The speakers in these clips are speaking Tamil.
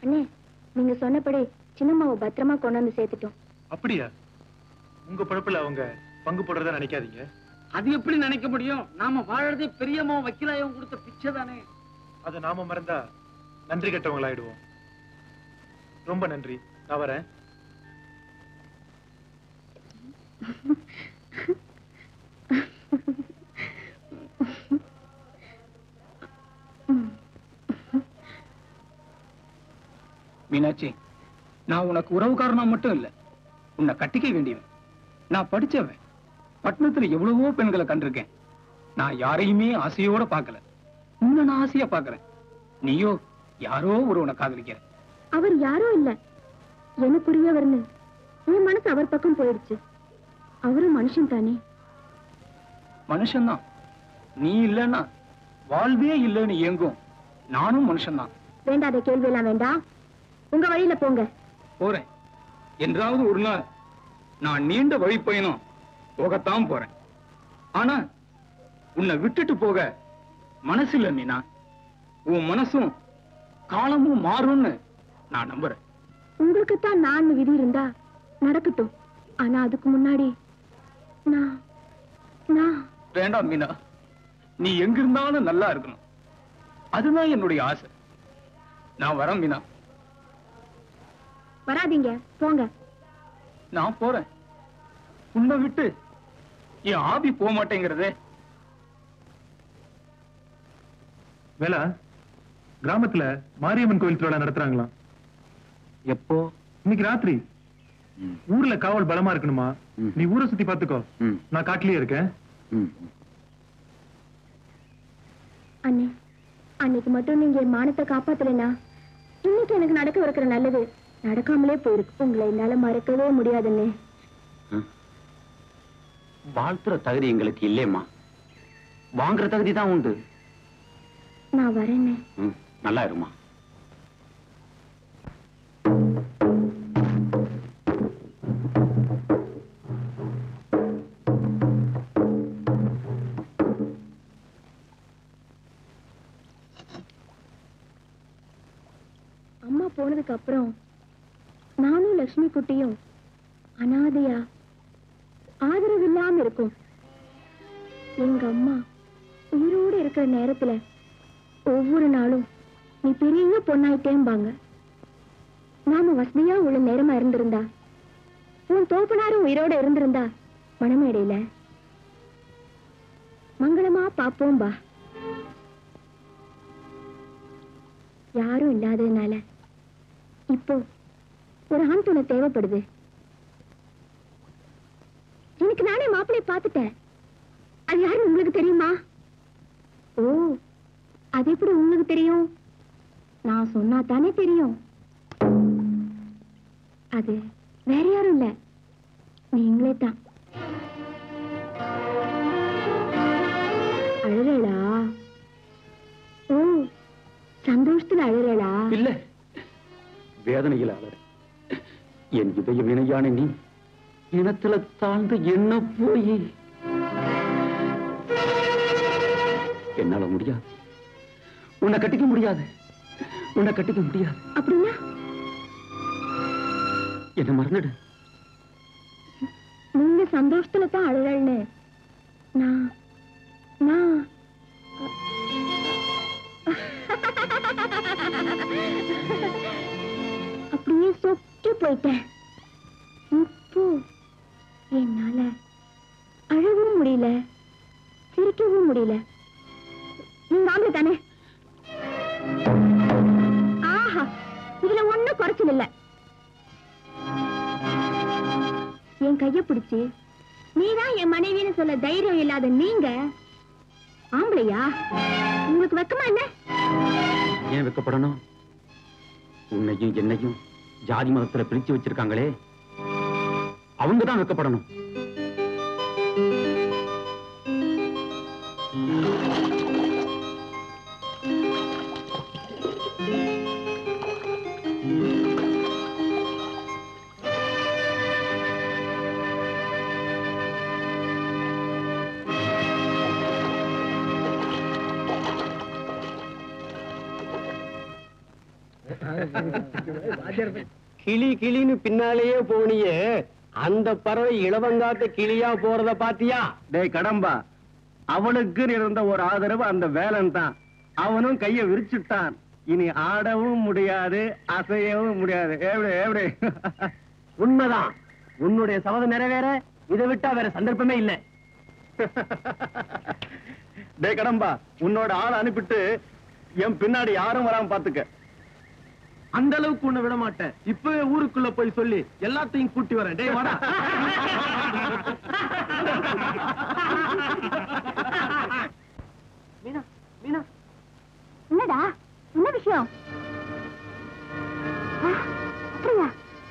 அண்ணே, நீங்க சொன்னபடி சின்னம்மாவை பத்திரமா கொண்டு வந்து சேர்த்துட்டோம். அப்படியா? உங்க பழப்புல அவங்க பங்கு போடுறதா நினைக்காதீங்க. அது எப்படி நினைக்க முடியும்? நாம வாழறதே பெரியம்மா வக்கீலாயம் கொடுத்த பிச்சை தானே. அதை நாம மறந்தா நன்றி கெட்டவங்களாயிடுவோம். ரொம்ப நன்றி, நான் வரேன். மீனாட்சி, நான் உனக்கு உறவுக்காரனா மட்டும் இல்ல, உன்னை கட்டிக்க வேண்டியவன். நான் படிச்சவன். பட்டணத்துல எவ்வளவோ பெண்களை கண்டிருக்கேன். நான் யாரையுமே ஆசையோட பார்க்கல. உன்னை நான் ஆசையா பார்க்கிறேன். நீயோ யாரோ ஒருவனை காதலிக்கிற. அவர் யாரோ இல்ல, எனக்குரியவர்னு என் மனசு அவர் பக்கம் போயிடுச்சு. அவரும் மனுஷன் தானே. மனுஷன்தான். நீ இல்லன்னா வாழ்வே இல்லைன்னு ஏங்கும். நானும் மனுஷன்தான். வேண்டாத கேள்வி எல்லாம் வேண்டாம், உங்க வழியில போங்க. போறேன். என்றாவது ஒரு நாள் நான் நீண்ட வழி பயணம் போகத்தான் போறேன். ஆனா உன்னை விட்டுட்டு போக மனசு இல்ல மீனா. உன் மனசும் காலமும் மாறும்னு நான் நம்புறேன். உங்களுக்குத்தான் நான் விதி இருந்தா நடக்கட்டும். ஆனா அதுக்கு முன்னாடி நான் வேண்டாம் மீனா. நீ எங்க இருந்தாலும் நல்லா இருக்கணும். அதுதான் என்னுடைய ஆசை. நான் வரேன் மீனா. வராதீங்க, போங்க. நான் போறேன். உன்னை விட்டு என் ஆபி போக மாட்டேங்கிறதே. வேலா, கிராமத்துல மாரியம்மன் கோயில் திருவிழா நடத்துறாங்களாம். எப்போ? இன்னைக்கு ராத்திரி. ஊர்ல காவல் பலமா இருக்கணுமா? நீ ஊரை சுத்தி பாத்துக்கோ, நான் காட்டிலேயே இருக்கேன். அண்ணே, அன்னைக்கு மட்டும் நீங்க என் மானத்தை காப்பாத்தலைனா இன்னைக்கு எனக்கு நடக்க இருக்கிற நல்லது நடக்காமலே போயிருக்கு. உங்களை என்னால மறக்கவே முடியாதுன்னு. வாழ்த்துற தகுதி எங்களுக்கு இல்லையம்மா. வாங்குற தகுதி தான் உண்டு. நான் வரேன்னு. நல்லா இருமா. அம்மா போனதுக்கு அப்புறம் நானும் லட்சுமி குட்டியும் அனாதையா ஆதரவு இல்லாம இருக்கும். எங்க அம்மா உயிரோடு இருக்கிற நேரத்துல ஒவ்வொரு நாளும் நீ பெரிய பொண்ணாயிட்டேம்பாங்க. நாம வசதியா உள்ள நேரமா இருந்திருந்தா, உன் தோப்பனாரும் உயிரோட இருந்திருந்தா மணமேடையில மங்களமா பாப்போம்பா. யாரும் இல்லாததுனால இப்போ ஒரு ஆண் துணை தேவைப்படுது. எனக்கு நானே மாப்பிள்ளைய பார்த்துட்டேன். அது யாரும் உங்களுக்கு தெரியுமா? ஓ, அது எப்படி உங்களுக்கு தெரியும்? நான் சொன்னா தானே தெரியும். அது வேற யாரும் இல்ல, நீங்களே தான். அழறா? ஓ, சந்தோஷத்துல அழறா? இல்ல, வேதனையில் அழற. என் இதய வினையான நீ இனத்துல தாழ்ந்து என்ன போய் என்னால முடியாது. உன்னை கட்டிக்க முடியாது. உன்னை கட்டிக்க முடியாது. அப்படின்னா என்ன மறந்துடு. நீங்க சந்தோஷத்துல தான் அழறன்னு நான் அப்படியே சொக்கி போயிட்டேன். இப்போ என்னால அழவும் முடியல, சிரிக்கவும் முடியல. நீங்க ஆம்பளை தானே? ஆஹா, இதுல ஒண்ணும் குறைச்சல் இல்ல. என் கைய பிடிச்சு நீதான் என் மனைவின்னு சொல்ல தைரியம் இல்லாத நீங்க ஆம்பளையா? உங்களுக்கு வெக்கமா என்ன? ஏன் வெக்கப்படணும்? உன்னையும் என்னையும் ஜாதி மதத்துல பிரிச்சு வச்சிருக்காங்களே, அவங்கதான் வெக்கப்படணும். கிளி கிளின்னு பின்னாலேயே போனியே, அந்த பறவை இளவங்காத்த கிளியா போறத பாத்தியா? டேய் கடம்பா, அவனுக்கு இருந்த ஒரு ஆதரவு அந்த வேலன் தான். அவனும் கைய விரிச்சுட்டான். இனி ஆடவும் முடியாது, அசையவும் முடியாது. எப்படி எப்படி? உண்மைதான். உன்னுடைய சபதம் நிறைவேற இதை விட்டா வேற சந்தர்ப்பமே இல்லை. டேய் கடம்பா, உன்னோட ஆளை அனுப்பிட்டு என் பின்னாடி யாரும் வராம பாத்துக்க. அந்த அளவுக்கு உன்னை விட மாட்டேன். இப்பவே ஊருக்குள்ள போய் சொல்லி எல்லாத்தையும் கூட்டி வரேன். டேய் வாடா. மீனா, மீனா, என்னடா என்ன விஷயம்? அப்படியா?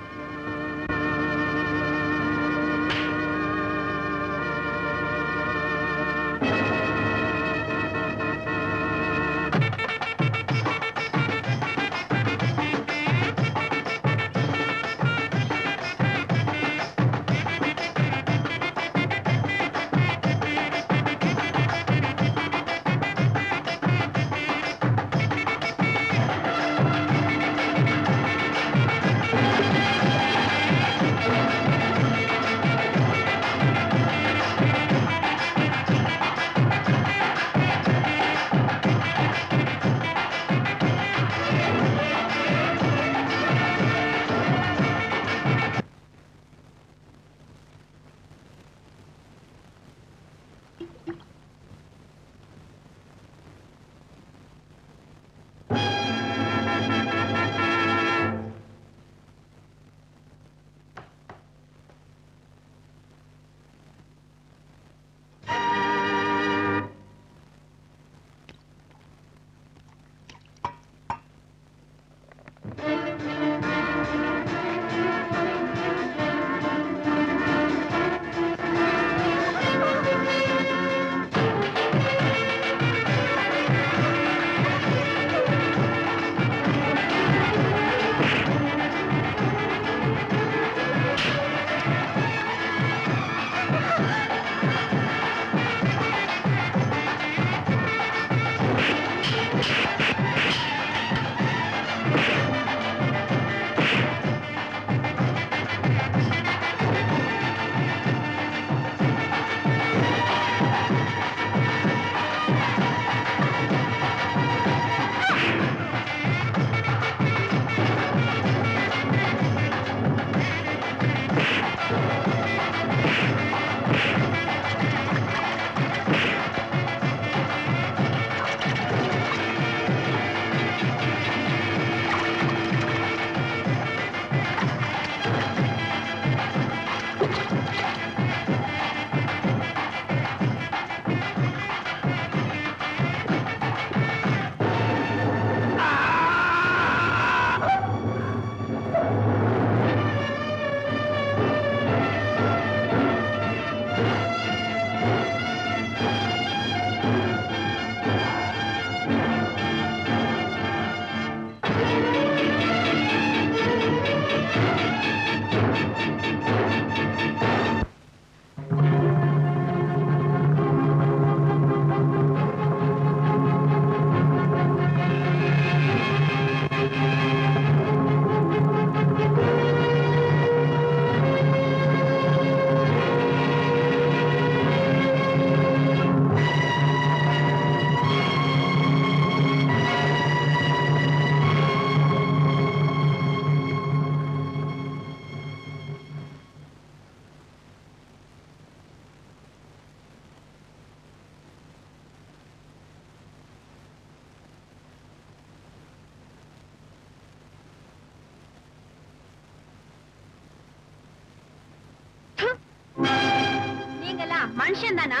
மனுஷன் தானா?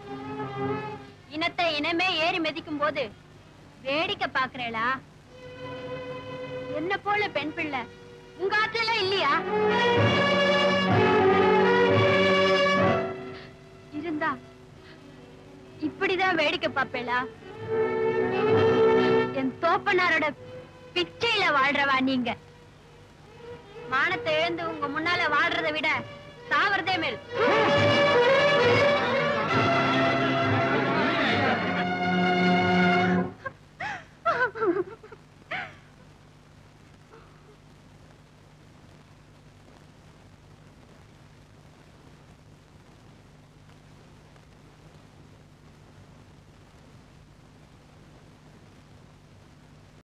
இனத்தை இனமே ஏறி மிதிக்கும் போது வேடிக்கை பாக்குறேளா? என்ன போல பெண் பிள்ளை உங்க ஆத்துல இல்லையா? இருந்தா இப்படிதான் வேடிக்கை பாப்பேளா? என் தோப்பனாரோட பிச்சையில வாழ்றவா நீங்க? மானத்தை எழுந்து உங்க முன்னால வாழ்றதை விட சாவறதே மேல்.